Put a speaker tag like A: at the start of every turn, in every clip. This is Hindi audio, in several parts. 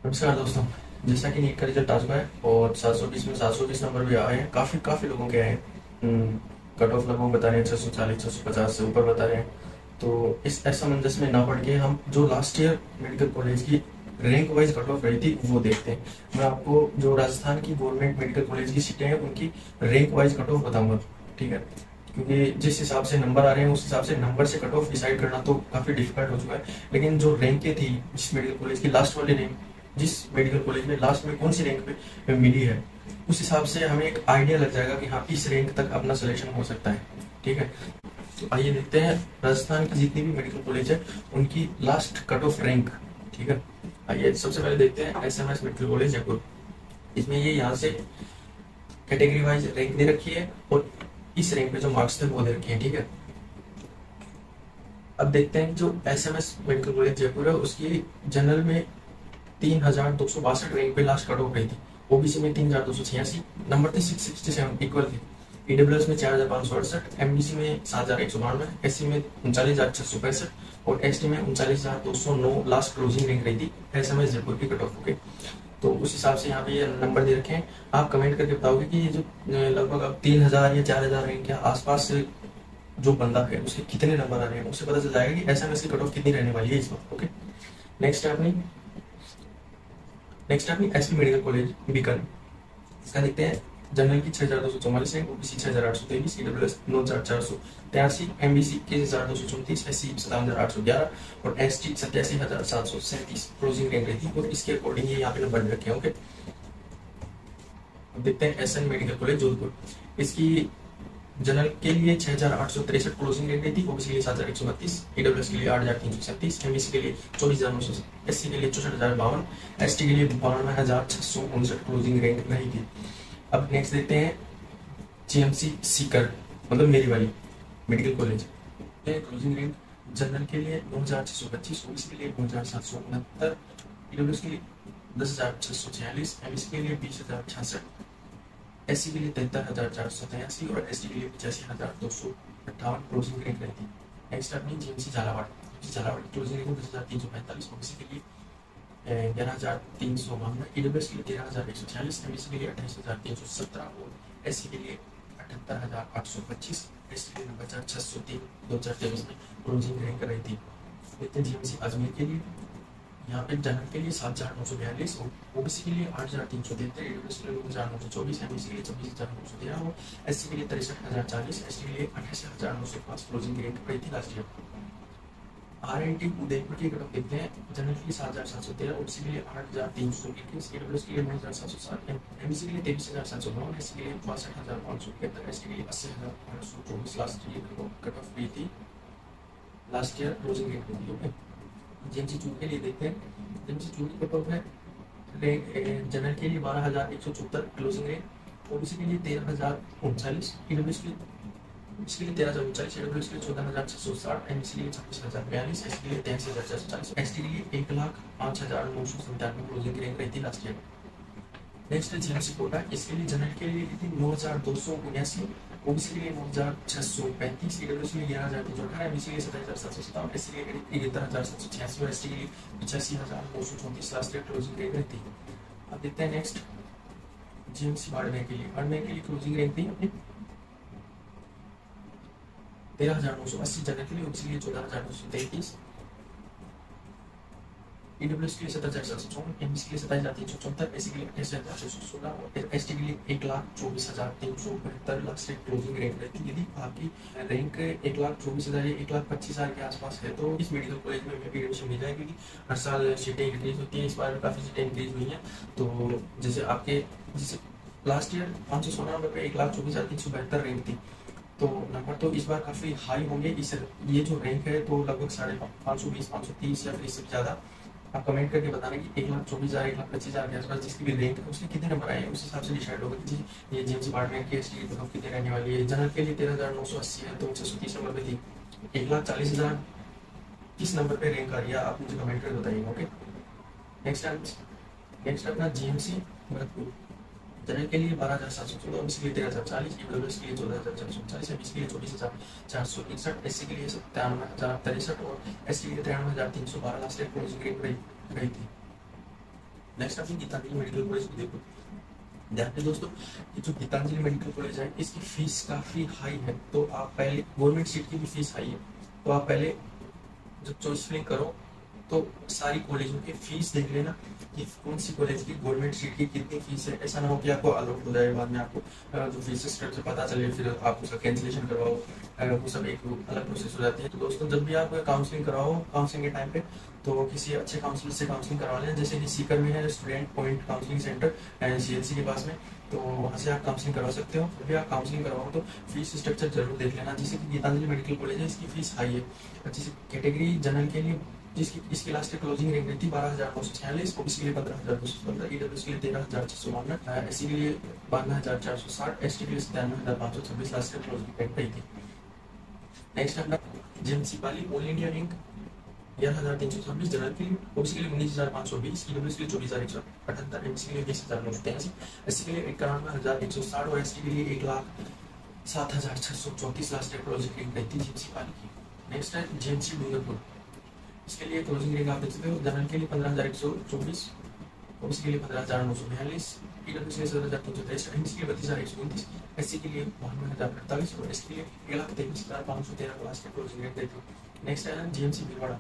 A: नमस्कार दोस्तों। जैसा कि नीट का रिजल्ट आ चुका है और 720 में 720 नंबर भी आए हैं। काफ़ी काफ़ी लोगों के आए हैं। कट ऑफ लगभग बता रहे हैं 640 650 से ऊपर बता रहे हैं। तो इस असमंजस में ना पड़ के हम जो लास्ट ईयर मेडिकल कॉलेज की रैंक वाइज कट ऑफ रही थी वो देखते हैं। मैं आपको जो राजस्थान की गवर्नमेंट मेडिकल कॉलेज की सीटें हैं उनकी रैंक वाइज कट ऑफ बताऊंगा। ठीक है, क्योंकि जिस हिसाब से नंबर आ रहे हैं उस हिसाब से नंबर से कट ऑफ डिसाइड करना तो काफ़ी डिफिकल्ट हो चुका है। लेकिन जो रैंकें थी जिस मेडिकल कॉलेज की लास्ट वाली रैंक, जिस मेडिकल कॉलेज में लास्ट में कौन सी रैंक पे मिली है, उस हिसाब से हमें एक आइडिया लग जाएगा कि हाँ इस रैंक तक अपना सिलेक्शन हो सकता है। ठीक है, तो आइए देखते हैं राजस्थान की जितनी भी मेडिकल कॉलेज है उनकी लास्ट कट ऑफ रैंक। ठीक है, आइए सबसे पहले देखते हैं एसएमएस मेडिकल कॉलेज जयपुर। इसमें ये यहाँ से कैटेगरी वाइज रैंक दे रखी है और इस रैंक पे जो मार्क्स थे वो दे रखे हैं। ठीक है, अब देखते हैं जो एसएमएस मेडिकल कॉलेज जयपुर है उसकी जनरल में 3262 रैंक पे लास्ट कट ऑफ रही थी। ओबीसी में 3286 नंबर थे, 667 इक्वल थे। ईडब्ल्यूएस में 4568, एमबीसी में 7192, एससी में 39665 और एसटी में 39209 लास्ट क्लोजिंग रैंक रही थी एसएमएस जयपुर की कट ऑफ। ओके, तो उस हिसाब से यहाँ पे ये नंबर दे रखे हैं। आप कमेंट करके बताओगे कि ये जो लगभग अब 3000 या 4000 रैंक के आसपास से जो बंदा है उसके कितने नंबर आ रहे हैं, उससे पता चल जाएगा कि एसएमएस की कट ऑफ कितनी रहने वाली है इस वक्त। ओके, नेक्स्ट है अपनी एसपी मेडिकल कॉलेज बीकानेर। इसका देखते हैं। जनरल की 6244 है, ओबीसी 6823, ईडब्ल्यूएस 9483, एमबीसी 21234, एससी 57811 और एसटी 87737 क्लोजिंग रैंक रही थी और इसके अकॉर्डिंग ये यहाँ पे नंबर रखे हैं। ओके, अब देखते हैं एसएन मेडिकल कॉलेज जोधपुर। इसकी जनरल के लिए 6863 क्लोजिंग रैंक रही थी, ओबीसी के लिए 7132, ईडब्ल्यूएस के लिए 8337, एमबीसी के लिए 24900, एससी के लिए 64052, एसटी के लिए 92659 क्लोजिंग रैंक रही थी। अब नेक्स्ट देखते हैं जीएमसी सीकर, मतलब मेरी वाली medical college. Closing rank general के लिए 9625, ओबीसी के लिए 9769, ईडब्ल्यूएस के लिए 10646, एमबीसी के लिए 20066, एससी के लिए 73,483 और एसटी के लिए 85,258 क्लोजिंग रैंक रही थी। नेक्स्ट अपनी जीएमसी झालावाड़। झालावाड़ की क्लोजिंग रैंक 10,345, ओबीसी के लिए 11,352, ईडब्ल्यूएस के लिए 13,146, एमबीसी के लिए 28,317 और एससी के लिए 78,825, एसटी के लिए 90,603 2023 में क्लोजिंग रैंक रही थी। देखते हैं जीएमसी अजमेर के लिए। यहाँ पे जनरल के लिए 7,942, ओबीसी के लिए 8,373, ईडब्ल्यूएस के लिए 9,924, एमबीसी के लिए 26,913 और एससी के लिए 63,040, एसटी के लिए 88,905 क्लोजिंग रैंक रही थी लास्ट ईयर। आरएनटी उदयपुर की कटऑफ देखते हैं। जनरल के लिए 7,713, ओबीसी के लिए 8,321, ईडब्ल्यूएस के लिए 9,707, एमबीसी के लिए 23,709, एससी के लिए 62,575, एसटी के लिए 80,824 लास्ट ईयर कट ऑफ रही थी लास्ट ईयर क्लोजिंग रैंक रही थी। ओके, जीएमसी चूड़ के लिए देखते हैं। जीएमसी चूड़ की कट ऑफ है जनरल के लिए 12,174 क्लोजिंग रैंक, ओबीसी के लिए 13,039, ईडब्ल्यूएस के लिए 13,039, ईडब्ल्यूएस के लिए 14,660, एमबीसी के लिए 26,042, एसटी के लिए 83,440, एसटी के लिए 1,05,997 क्लोजिंग रैंक रही थी लास्ट ईयर। नेक्स्ट है जीएमसी कोटा। इसके लिए जनरल के लिए थी 9,279, ओबीसी के लिए 9,635, ईडब्ल्यूएस के लिए 11,318, एमबीसी के लिए 27,757, एससी के लिए 73,786 और एसटी के लिए 85,934 लास्ट ईयर क्लोजिंग रैंक रहती है। अब देखते हैं नेक्स्ट जीएमसी बाड़मेर के लिए। बाड़मेर के लिए क्लोजिंग रैंक थी अपनी 13,980, जनरल के लिए, ओबीसी के लिए 14,233, ईडब्ल्यूएस के लिए 77,754, एमबीसी के लिए 27,374, एससी के लिए 28,616 और एसटी के लिए 1,24,372 लास्ट ईयर क्लोजिंग रैंक रहती है। यदि आपकी रैंक 1,24,000 या 1,25,000 के आसपास है तो इस मेडिकल कॉलेज में भी एडमिशन मिल जाएगी, क्योंकि हर साल सीटें इंक्रीज होती हैं। इस बार काफ़ी सीटें इंक्रीज हुई हैं। तो जैसे लास्ट ईयर 516 नंबर पे 1,24,372 रैंक थी, तो नंबर तो इस बार काफ़ी हाई होंगे। इस ये जो रैंक है तो लगभग 520 530 या फिर इससे ज़्यादा। आप कमेंट करके बताना कि 1,24,000 1,25,000 के आसपास जिसकी भी रैंक है उसके कितने नंबर आए हैं, उस हिसाब से डिसाइड होगा कि जी ये जीएमसी डिपार्टमेंट की एसटी की कट ऑफ कितने रहने वाली है। जनरल के लिए 13,980 है तो 630 नंबर पे थी। 1,40,000 किस नंबर पे रैंक आ रही है आप मुझे कमेंट करके बताइएगा। ओके, नेक्स्ट अपना जीएमसी भरतपुर। जनरल के लिए 12,714, ओबीसी के लिए 13,040, ईडब्ल्यूएस के लिए 14,440, एमबीसी के लिए 24,461, एससी के लिए 97,063 और एसटी के लिए 93,312 लास्ट ईयर क्लोजिंग रैंक रही थी। नेक्स्ट आपकी गीतांजलि मेडिकल कॉलेज भी देखो। ध्यान दें दोस्तों, ये जो गीतांजलि मेडिकल कॉलेज है इसकी फीस काफी हाई है। तो आप पहले, गवर्नमेंट सीट की भी फीस हाई है, तो आप पहले जब चॉइस फिलिंग करो तो सारी कॉलेजों की फीस देख लेना कि कौन सी कॉलेज की गवर्नमेंट सीट की कितनी फीस है। ऐसा ना हो कि आपको अलॉट हो जाए, बाद में आपको जो फीस स्ट्रक्चर पता चले, फिर आप उसका कैंसिलेशन करवाओ, वो सब एक अलग प्रोसेस हो जाती है। तो दोस्तों, जब भी आप काउंसलिंग कराओ काउंसलिंग के टाइम पे, तो किसी अच्छे काउंसलर से काउंसलिंग करवा लें। जैसे कि सीकर में है student point counselling centre CNC के पास में, तो वहाँ से आप काउंसलिंग करवा सकते हो। जब भी आप काउंसलिंग करवाओ तो फीस स्ट्रक्चर जरूर देख लेना। जैसे कि गीतांजलि मेडिकल कॉलेज है, इसकी फीस हाई है। जैसे कैटेगरी जनरल के लिए जिसकी इसकी लास्ट क्लोजिंग रेट रहती है 12,946, ओबीसी के लिए 15,215, ईडब्ल्यूएस के लिए 13,652, एससी के लिए 52,460, एसटी के लिए 97,526 लास्ट क्लोजिंग रेट रही थी। नेक्स्ट अपना जेएमसी वाली ऑल इंडिया रैंक 11,326 जनरल के लिए, ओबीसी के लिए 19,520, ईडब्ल्यूएस के लिए 24,178, एमसी के लिए 20,983, एससी के लिए 91,160 और एसटी के लिए 1,07,634 लास्ट क्लोजिंग रेट रहती है जेएमसी वाली की। नेक्स्ट है जेएमसी डूंगरपुर। इसके लिए क्लोजिंग रेट आप देख सकते हो। जनरल के लिए 15,124, ओबीसी के लिए 15,942, ईडब्ल्यूएस के लिए 17,363, एमसी के लिए 32,129, एससी के लिए 52,048 और एसटी के लिए 1,23,513 क्लास के क्लोजिंग रेट देते हैं। नेक्स्ट है जीएमसी भीलवाड़ा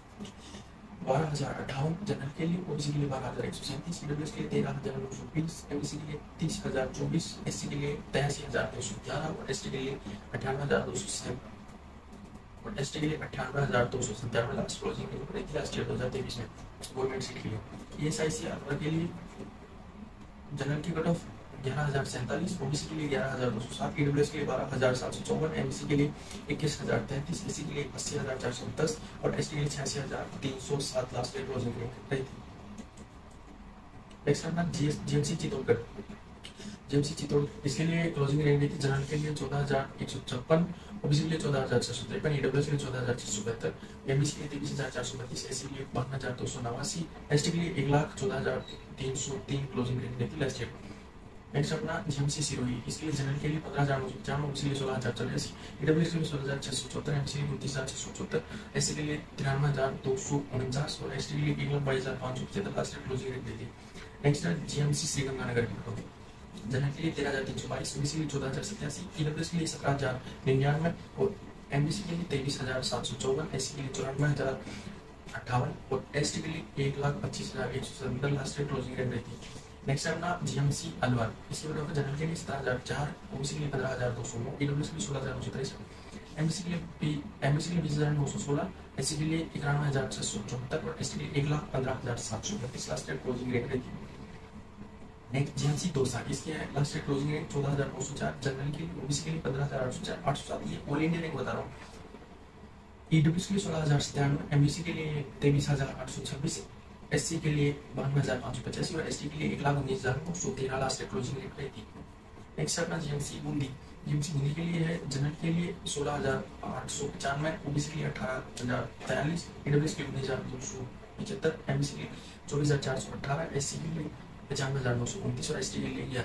A: 12,058 जनरल के लिए, ओबीसी के लिए 12,137, ईडब्ल्यूएस के लिए 13,920, एमसी के लिए 30,024, एससी के लिए 83,211 और एसटी के लिए 98,207 और एसटी के लिए 98,297 लास्ट क्लोजिंग रेट रही थी लास्ट ईयर 2023 में गवर्नमेंट सीट के लिए। ईएसआईसी अलवर के लिए जनरल की कट ऑफ 11,047, ओबीसी के लिए 11,207, ईडब्ल्यूएस के लिए 12,754, एमसी के लिए 21,033, एससी के लिए 80,410 और एसटी के लिए 86,307 लास्ट ईयर क्लोजिंग रेट रही थी। नेक्स्ट अपना जीएमसी चित्तौड़गढ़। जेएमसी चित्तौड़गढ़ इसके लिए क्लोजिंग रेट रही थी जनरल के लिए 14,156, ओबीसी के लिए 14,653, ईडब्ल्यूएस के लिए 14,672, एमबीसी के लिए 23,432, एससी के लिए 52,289, एसटी के लिए 1,14,303 क्लोजिंग रेट रही थी लास्ट ईयर। नेक्स्ट अपना जीएमसी सिरोही। इसके लिए जनरल के लिए 15,995, ओबीसी के लिए 16,084, ईडब्ल्यूएस के लिए 16,674, एमसी के लिए 29,674, एससी के लिए 93,249 और एसटी के लिए 1,22,575 लास्ट ईयर क्लोजिंग रेट रही थी। नेक्स्ट है जीएमसी श्रीगंगानगर। जनरल के लिए 13,322, ओबीसी के लिए 14,087, ईडब्ल्यूएस के लिए 17,099 और एमबीसी के लिए 23,754, एससी के लिए 94,058 और एसटी के लिए 1,25,177 लास्ट ईयर क्लोजिंग रेट रहती है। नेक्स्ट है अपना जीएमसी अलवर। इसके बाद जनरल के लिए 17,004, ओबीसी के लिए 15,209, ईडब्ल्यूएस के लिए 16,963, एमबीसी के लिए 20,916, एससी के लिए 91,674 और एसटी के लिए 1,15,732 लास्ट ईयर क्लोजिंग रेट रहती है। Next GMC Dausa. इसके last year closing rate 14,904, general के लिए, ओबीसी के लिए 15,807, ये ऑल इंडिया रैंक बता रहा हूँ। ईडब्ल्यूएस के लिए 16,097, एमबीसी के लिए 23,826, एससी के लिए 52,585 और एसटी के लिए 1,19,913 लास्ट ईयर क्लोजिंग रेट रही थी। नेक्स्ट अपना जीएमसी बूंदी। जीएमसी बूंदी के लिए है जनरल के लिए 16,895, ओबीसी के लिए 18,043, ईडब्ल्यूएस के लिए 19,275, एमबीसी के लिए 24,418, एससी के लिए 95,929 और एसटी के लिए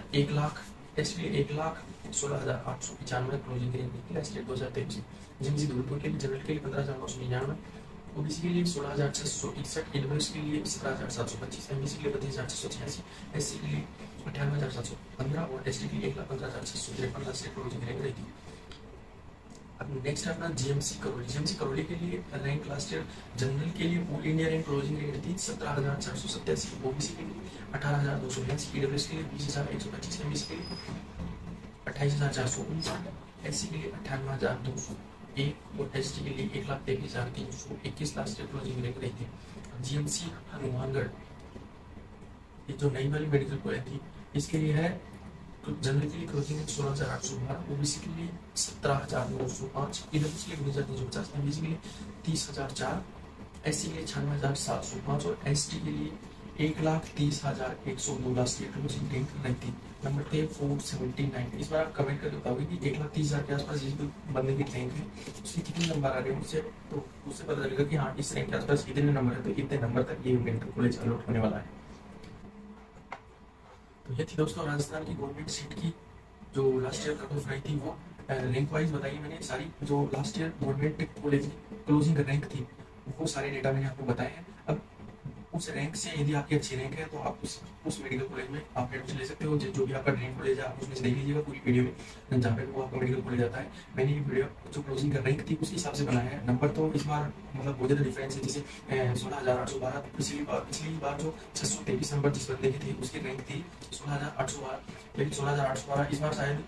A: 1,16,895 क्लोजिंग रेट निकली लास्ट ईयर 2023। जीएमसी धौलपुर के लिए जनरल के लिए 15,999, ओबीसी के लिए 16,661, ईडब्ल्यूएस के लिए 17,725, एमबीसी के लिए 32,686, एससी के लिए 98,715 और एसटी के लिए 1,15,653 लास्ट ईयर क्लोजिंग रेट रही थी। अब नेक्स्ट अपना जीएमसी करौली। जीएमसी करौली के लिए रैंक लास्ट ईयर जनरल के लिए all India rank closing rate थी 17,487, ओबीसी के लिए 18,282, ईडब्ल्यूएस के लिए 20,125, एमबीसी के लिए 28,459, एससी के लिए 98,201 और एसटी के लिए 1,23,321 लास्ट ईयर क्लोजिंग रेट रही थी। जीएमसी हनुमानगढ़, ये जो नई वाली मेडिकल कॉलेज थी, इसके लिए है जनरल के लिए क्लोजिंग रेट 16,812, ओबीसी के लिए 17,905, ईडब्ल्यूएस के लिए 19,350, एमबीसी के लिए 30,004, एससी के लिए 96,705 और एसटी के लिए 1,30,102 लास्ट ईयर क्लोजिंग रैंक रही थी। नंबर थे 479। इस बार आप कमेंट करके बताओगे कि 1,30,000 के आसपास जिस बंदे की रैंक है उसके कितने नंबर आ रहे हैं उससे, तो उससे पता चलेगा कि हाँ इस रैंक के आसपास कितने नंबर है, तो इतने नंबर तक ये मेडिकल कॉलेज अलॉट होने वाला है। तो ये थी दोस्तों राजस्थान की गवर्नमेंट सीट की जो लास्ट ईयर कट ऑफ रही थी, वो रैंक वाइज बताइए मैंने सारी। जो लास्ट ईयर गवर्नमेंट कॉलेज की क्लोजिंग रैंक थी वो सारे डेटा मैंने आपको बताए हैं। अब उस रैंक से यदि आपकी अच्छी रैंक है तो आप उस मेडिकल कॉलेज में आप एडमिशन ले सकते हो। जो भी आपका ड्रीम कॉलेज है आप उसमें से देख लीजिएगा पूरी वीडियो में, जहाँ पे वो आपका मेडिकल कॉलेज आता है। मैंने ये वीडियो जो क्लोजिंग का रैंक थी उस हिसाब से बनाया है। नंबर तो इस बार मतलब बहुत ज़्यादा डिफरेंस है, जैसे 16,812। पिछली बार जो 633 नंबर जिस बंदे की थी उसकी रैंक थी 16,812, लेकिन 16,812 इस बार शायद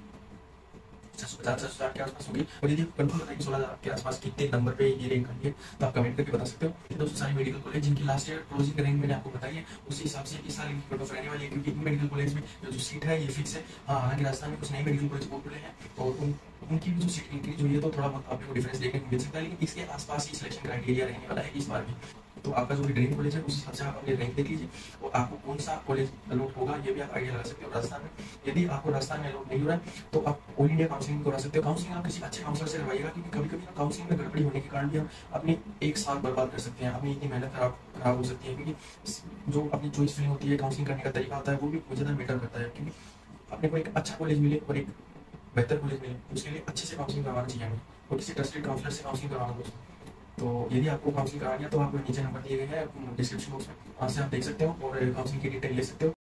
A: 650 के आसपास होगी। और यदि कंफर्म बताइए 16,000 के आसपास कितने नंबर पे ये रैंक आई है तो आप कमेंट करके बता सकते हो। ये दोस्तों सारे मेडिकल कॉलेज जिनकी लास्ट ईयर क्लोजिंग रैंक मैंने आपको बताई है उसी हिसाब से इस साल इनकी कट ऑफ रहने वाली है, क्योंकि इन मेडिकल कॉलेज में जो सीट है ये फिक्स है। हाँ, हालांकि राजस्थान में कुछ नए मेडिकल कॉलेज खोल खुले हैं और उनकी भी जो सीट इंक्रीज हुई है तो थोड़ा बहुत आपको डिफरेंस देखने को मिल सकता है, लेकिन इसके आसपास ही सिलेक्शन क्राइटेरिया रहने वाला है इस बार भी। तो आपका जो भी ड्रीम कॉलेज है उस हिसाब से आप अपने रैंक देख लीजिए और आपको कौन सा कॉलेज अलॉट होगा ये भी आप आइडिया लगा सकते हो राजस्थान में। यदि आपको राजस्थान में अलॉट नहीं हो रहा है तो आप ऑल इंडिया काउंसलिंग करा सकते हो। काउंसलिंग आप किसी अच्छे काउंसलर से करवाइएगा, क्योंकि कभी कभी काउंसलिंग में गड़बड़ी होने के कारण भी हम अपनी एक साल बर्बाद कर सकते हैं, अपनी इतनी मेहनत खराब हो सकती है, क्योंकि जो अपनी चॉइस फिलिंग होती है, काउंसलिंग करने का तरीका होता है वो भी बहुत ज़्यादा मैटर करता है। क्योंकि अपने को एक अच्छा कॉलेज मिले और एक बेहतर कॉलेज मिले उसके लिए अच्छे से काउंसलिंग करवाना चाहिए हमें, और किसी ट्रस्टेड काउंसलर से काउंसलिंग करवाना दोस्तों। तो यदि आपको काउंसलिंग करानी है तो आपको नीचे नंबर दिए गए हैं डिस्क्रिप्शन बॉक्स में, वहाँ से आप देख सकते हो और काउंसलिंग की डिटेल ले सकते हो।